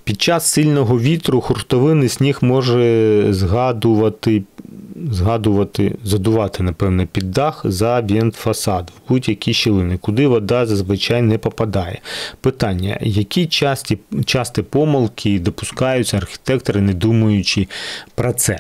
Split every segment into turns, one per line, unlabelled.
Під час сильного вітру хуртовинний сніг може задувати, напевно, під дах за вент-фасад в будь-які щілини, куди вода зазвичай не попадає. Питання: які часті помилки допускаються архітектори, не думаючи про це?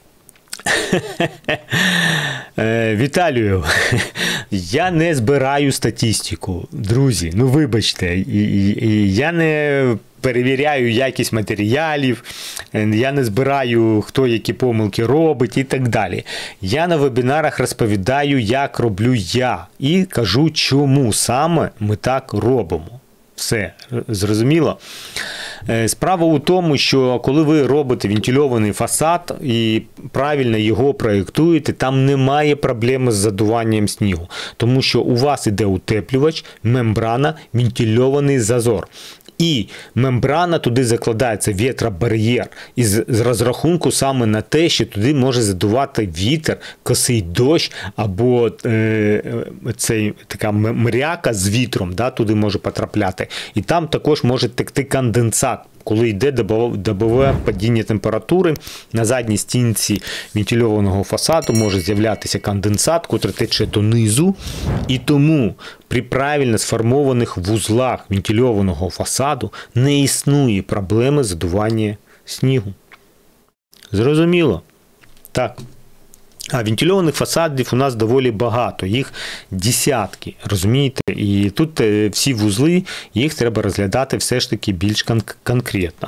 Віталію, я не збираю статистику, друзі, ну вибачте, я не перевіряю якість матеріалів, я не збираю, хто які помилки робить і так далі. Я на вебінарах розповідаю, як роблю я, і кажу, чому саме ми так робимо. Все, зрозуміло? Справа у тому, що коли ви робите вентильований фасад і правильно його проєктуєте, там немає проблеми з задуванням снігу, тому що у вас іде утеплювач, мембрана, вентильований зазор. І мембрана туди закладається, вітробар'єр, із розрахунку саме на те, що туди може задувати вітер, косий дощ, або така мряка з вітром, да, туди може потрапляти. І там також може текти конденсат. Коли йде добове падіння температури, на задній стінці вентильованого фасаду може з'являтися конденсат, який тече донизу. І тому при правильно сформованих вузлах вентильованого фасаду не існує проблеми задування снігу. Зрозуміло? Так. А вентильованих фасадів у нас доволі багато, їх десятки, розумієте? І тут всі вузли, їх треба розглядати все ж таки більш конкретно.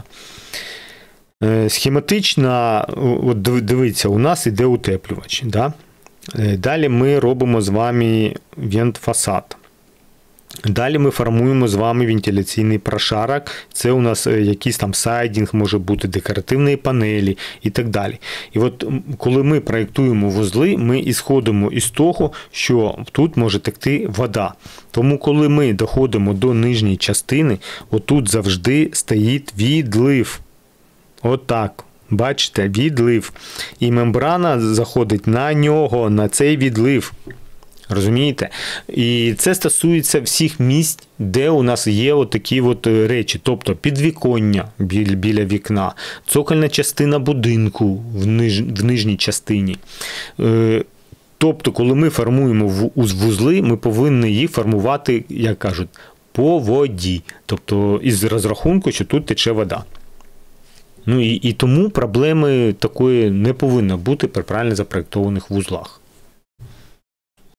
Схематично, от дивіться, у нас іде утеплювач. Да? Далі ми робимо з вами вент-фасад. Далі ми формуємо з вами вентиляційний прошарок. Це у нас якийсь там сайдінг, може бути декоративні панелі і так далі. І от коли ми проєктуємо вузли, ми ісходимо із того, що тут може текти вода. Тому коли ми доходимо до нижньої частини, отут завжди стоїть відлив. Отак. Бачите, відлив. І мембрана заходить на нього, на цей відлив. Розумієте? І це стосується всіх місць, де у нас є отакі от речі. Тобто підвіконня біля вікна, цокольна частина будинку в нижній частині. Тобто, коли ми формуємо вузли, ми повинні їх формувати, як кажуть, по воді. Тобто із розрахунку, що тут тече вода. Ну і тому проблеми такої не повинно бути при правильно запроєктованих вузлах.